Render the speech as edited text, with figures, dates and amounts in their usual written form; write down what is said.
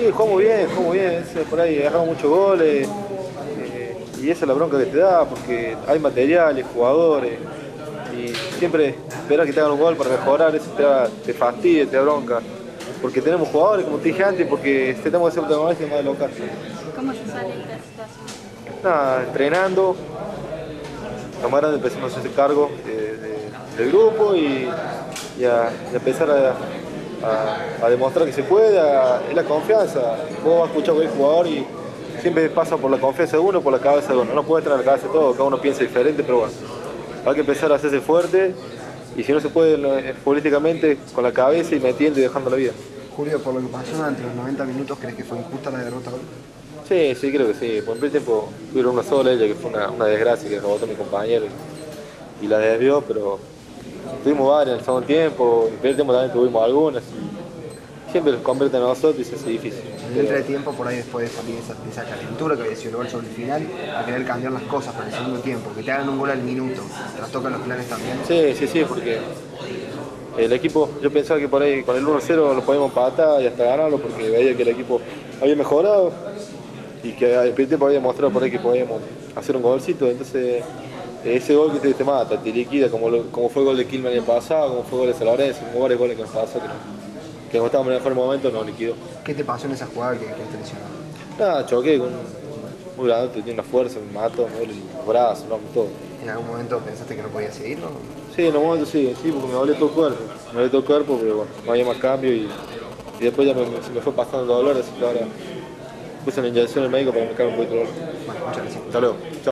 Sí, jugamos bien, por ahí agarramos muchos goles y esa es la bronca que te da porque hay materiales, jugadores y siempre esperas que te hagan un gol para mejorar, eso te fastidia, te da bronca. Porque tenemos jugadores, como te dije antes, porque tenemos que ser protagonistas más de local. ¿Cómo se sale de esta situación? Nada, entrenando, lo más grande empezamos a hacerse cargo del grupo y a empezar a demostrar que se puede, es la confianza. Vos vas a escuchar con el jugador y siempre pasa por la confianza de uno, por la cabeza de uno. No puede estar en la cabeza de todo, cada uno piensa diferente, pero bueno, hay que empezar a hacerse fuerte y si no se puede políticamente, con la cabeza y metiendo y dejando la vida. Julio, por lo que pasó durante los 90 minutos, ¿crees que fue injusta la derrota hoy? Sí, creo que sí. Por el primer tiempo tuvieron una sola, ella que fue una desgracia que rebotó a mi compañero y la desvió, pero tuvimos varias en el segundo tiempo, en el primer tiempo también tuvimos algunas y siempre los convierte en nosotros y se hace difícil. En el entretiempo, por ahí después de salir de esa calentura que había sido el gol sobre el final, a querer cambiar las cosas para el segundo tiempo, que te hagan un gol al minuto, ¿te las tocan los planes también? Sí, porque el equipo, yo pensaba que por ahí con el 1-0 lo podíamos empatar y hasta ganarlo porque veía que el equipo había mejorado y que el primer tiempo había mostrado por ahí que podíamos hacer un golcito, entonces ese gol que te mata, te liquida, como fue el gol de Kilman el año pasado, como fue el gol de San Lorenzo, como varios goles que nos pasó, que no estábamos en el mejor momento, nos liquidó. ¿Qué te pasó en esa jugada que te lesionó? Nada, choqué con muy grande, tiene una fuerza, me mato, me duele los brazos, no, todo. ¿En algún momento pensaste que no podías seguir, no? Sí, en un momento sí, porque me dolió todo el cuerpo, pero bueno, no había más cambio y después ya se me fue pasando el dolor, así que ahora puse una inyección en el médico para que me calme un poquito el dolor. Bueno, muchas gracias. Hasta luego. Chao.